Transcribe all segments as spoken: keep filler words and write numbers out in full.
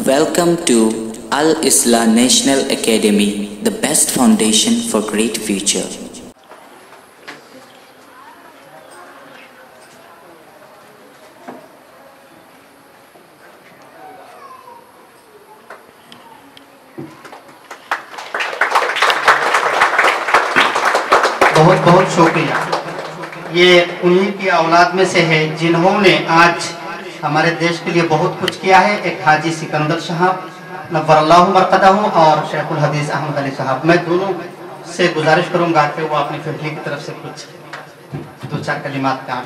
Welcome to Al Islah National Academy, the best foundation for great future. बहुत बहुत शुक्रिया। ये उन्हीं की औलाद में से है जिन्होंने आज हमारे देश के लिए बहुत कुछ किया है। एक हाजी सिकंदर साहब नव्वरल्लाहु मरकदहू और शेखुल हदीस अहमद अली साहब। मैं दोनों से गुजारिश करूंगा कि वो अपनी फैमिली की तरफ से कुछ दो चार कलिमात का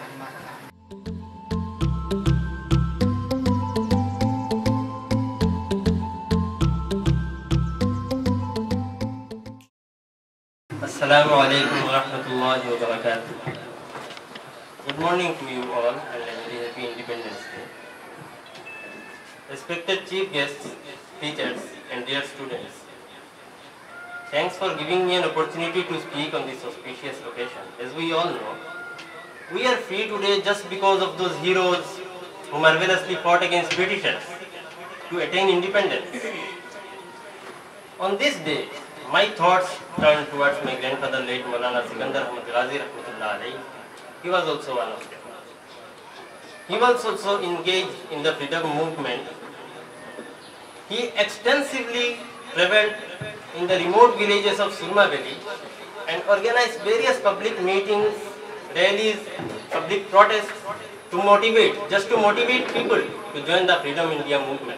Assalamu alaikum wa rahmatullahi wa barakatuh. Good morning to you all and a very happy Independence Day. Respected chief guests, teachers and dear students, thanks for giving me an opportunity to speak on this auspicious occasion. As we all know, we are free today just because of those heroes who marvelously fought against Britishers to attain independence. On this day, my thoughts turned towards my grandfather, late Maulana Sikandar Ahmad Ghazi Rahmatullah alayhi. He was also one of them. He was also engaged in the freedom movement. He extensively traveled in the remote villages of Surma Valley and organized various public meetings, rallies, public protests to motivate, just to motivate people to join the Freedom India movement.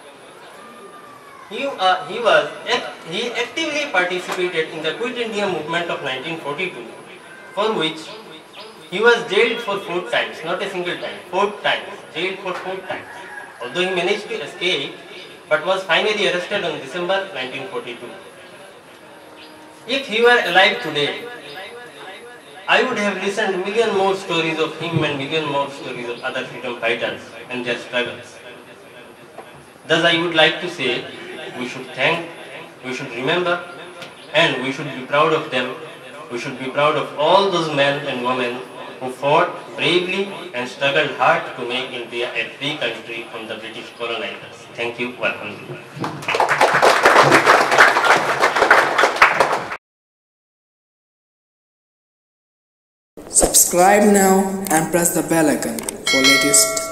He, uh, he, was, he actively participated in the Quit India movement of nineteen forty-two, for which he was jailed for four times, not a single time, four times, jailed for four times. Although he managed to escape, but was finally arrested on December nineteen forty-two. If he were alive today, I would have listened to million more stories of him and million more stories of other freedom fighters and their struggles. Thus I would like to say, we should thank, we should remember, and we should be proud of them. We should be proud of all those men and women who fought bravely and struggled hard to make India a free country from the British colonizers. Thank you. Welcome. Subscribe now and press the bell icon for latest